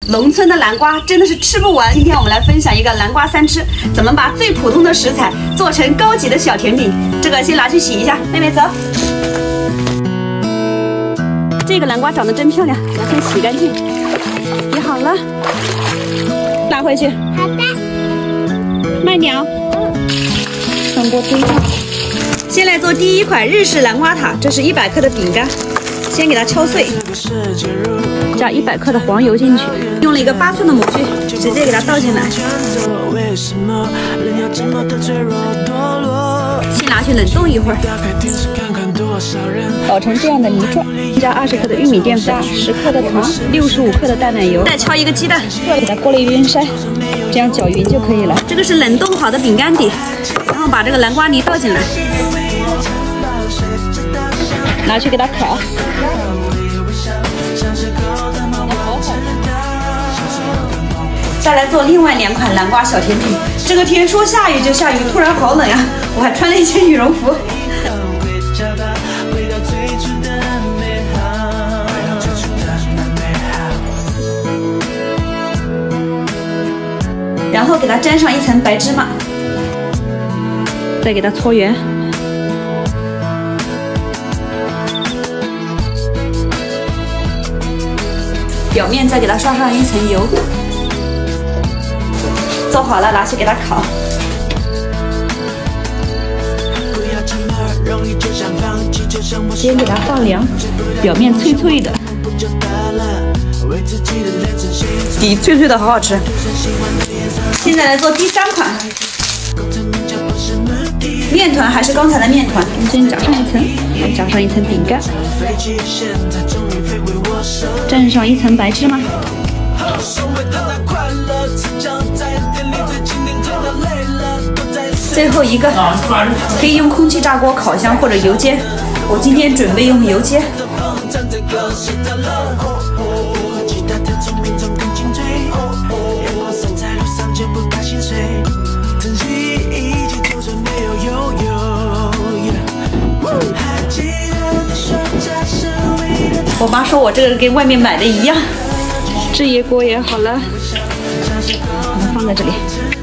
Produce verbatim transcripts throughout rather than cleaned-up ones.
农村的南瓜真的是吃不完。今天我们来分享一个南瓜三吃，怎么把最普通的食材做成高级的小甜饼。这个先拿去洗一下，妹妹走。这个南瓜长得真漂亮，拿先洗干净。洗好了，拿回去。 好的。 慢点哦。上锅推烫。先来做第一款日式南瓜塔，这是一百克的饼干，先给它敲碎。 加一百克的黄油进去，用了一个八寸的模具，直接给它倒进来。先拿去冷冻一会儿，捣成这样的泥状。加二十克的玉米淀粉，十克的糖，六十五克的淡奶油，再敲一个鸡蛋，给它过了一遍筛，这样搅匀就可以了。这个是冷冻好的饼干底，然后把这个南瓜泥倒进来，拿去给它烤。 再来做另外两款南瓜小甜品。这个天说下雨就下雨，突然好冷呀！我还穿了一件羽绒服。然后给它沾上一层白芝麻，再给它搓圆。表面再给它刷上一层油。 做好了，拿去给它烤。先给它放凉，表面脆脆的，底脆脆的，好好吃。现在来做第三款，面团还是刚才的面团，先夹上一层，再夹上一层饼干，蘸上一层白芝麻。 最后一个可以用空气炸锅、烤箱或者油煎，我今天准备用油煎。我妈说我这个跟外面买的一样。这一锅也好了，把它放在这里。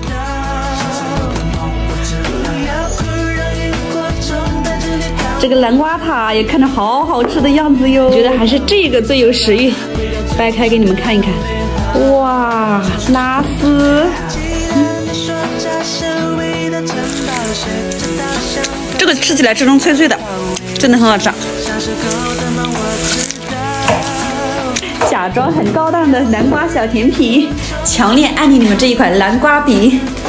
这个南瓜塔也看着好好吃的样子哟，我觉得还是这个最有食欲。掰开给你们看一看，哇，拉丝，嗯、这个吃起来这种脆脆的，真的很好吃。假装很高档的南瓜小甜品，强烈安利你们这一款南瓜饼。